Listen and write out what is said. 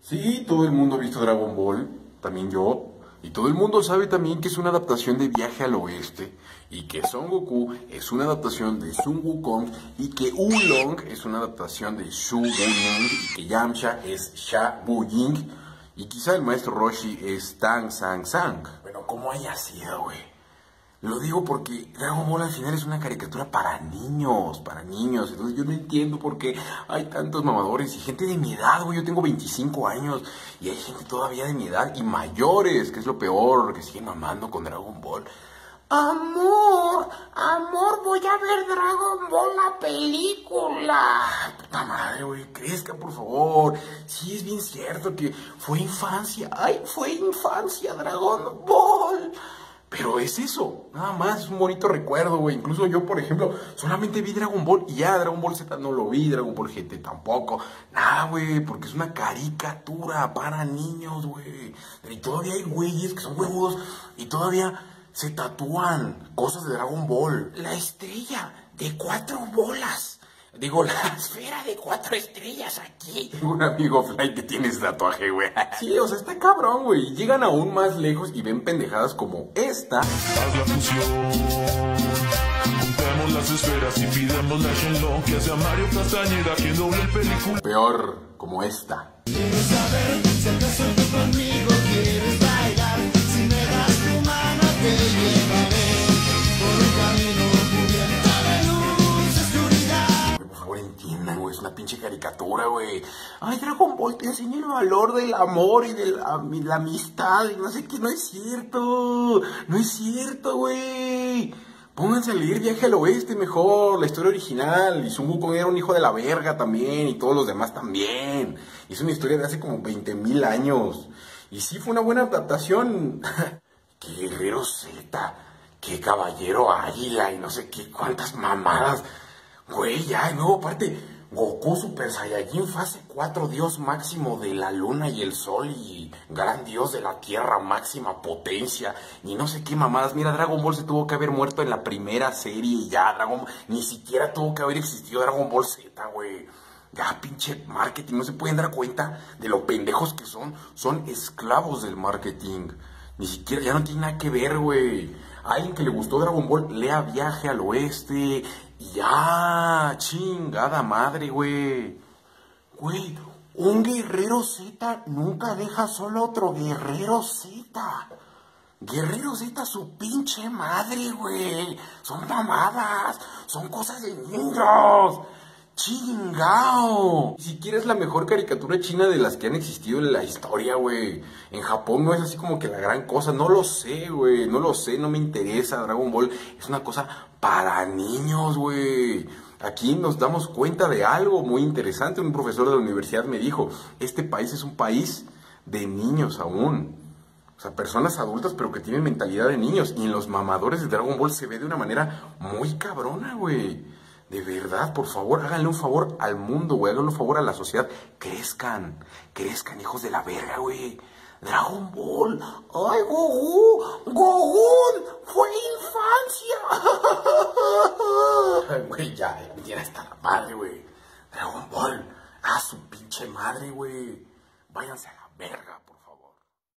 Sí, todo el mundo ha visto Dragon Ball, también yo. Y todo el mundo sabe también que es una adaptación de Viaje al Oeste. Y que Son Goku es una adaptación de Sun Wukong. Y que Oolong es una adaptación de Shu Gunying. Y que Yamcha es Sha Buying. Y quizá el maestro Roshi es Tang Sang Sang. Bueno, como haya sido, güey. Lo digo porque Dragon Ball al final es una caricatura para niños, para niños. Entonces yo no entiendo por qué hay tantos mamadores y gente de mi edad, güey. Yo tengo 25 años y hay gente todavía de mi edad y mayores, que es lo peor, que siguen mamando con Dragon Ball. Amor, amor, voy a ver Dragon Ball la película. Puta madre, güey, crezca, por favor. Sí, es bien cierto que fue infancia. Ay, fue infancia Dragon Ball. Pero es eso, nada más, es un bonito recuerdo, güey. Incluso yo, por ejemplo, solamente vi Dragon Ball y ya Dragon Ball Z no lo vi, Dragon Ball GT tampoco. Nada, güey, porque es una caricatura para niños, güey. Y todavía hay güeyes que son huevudos y todavía se tatúan cosas de Dragon Ball. La estrella de 4 bolas. Digo, la esfera de 4 estrellas aquí. Tengo un amigo Fly que tiene ese tatuaje, güey. Sí, o sea, está cabrón, güey. Llegan aún más lejos y ven pendejadas como esta. Haz la fusión. Juntemos las esferas y pidamos la Shenlong que hace a Mario Castañeda quien doble el película. Peor, como esta. Quiero saber si acaso tú conmigo quieres bailar. Si me das tu mano te llevaré por un camino cubierto de luz, oscuridad. Por favor, entiendan, güey, es una pinche caricatura, güey. Ay, Dragon Ball te enseña el valor del amor y de la amistad y no sé qué. No es cierto, no es cierto, güey. Pónganse a leer Viaje al Oeste mejor, la historia original. Y Sun Wukong era un hijo de la verga también, y todos los demás también. Y es una historia de hace como 20,000 años. Y sí fue una buena adaptación. Qué guerrero Z, qué caballero águila y no sé qué, cuántas mamadas. Güey, ya, de nuevo, aparte, Goku Super Saiyajin fase 4, dios máximo de la luna y el sol y gran dios de la tierra, máxima potencia y no sé qué mamadas. Mira, Dragon Ball se tuvo que haber muerto en la primera serie y ya, ni siquiera tuvo que haber existido Dragon Ball Z, güey. Ya, pinche marketing, no se pueden dar cuenta de lo pendejos que son esclavos del marketing. Ni siquiera, ya no tiene nada que ver, güey. A alguien que le gustó Dragon Ball, lea Viaje al Oeste. Y ya, chingada madre, güey. Güey, un guerrero Z nunca deja solo a otro guerrero Z. Guerrero Z, su pinche madre, güey. Son mamadas, son cosas de niños. ¡Chingao! Ni siquiera es la mejor caricatura china de las que han existido en la historia, güey. En Japón no es así como que la gran cosa. No lo sé, güey. No lo sé, no me interesa. Dragon Ball es una cosa para niños, güey. Aquí nos damos cuenta de algo muy interesante. Un profesor de la universidad me dijo, este país es un país de niños aún. O sea, personas adultas pero que tienen mentalidad de niños. Y en los mamadores de Dragon Ball se ve de una manera muy cabrona, güey. De verdad, por favor, háganle un favor al mundo, güey. Háganle un favor a la sociedad. Crezcan, crezcan, hijos de la verga, güey. Dragon Ball. Ay, Goku,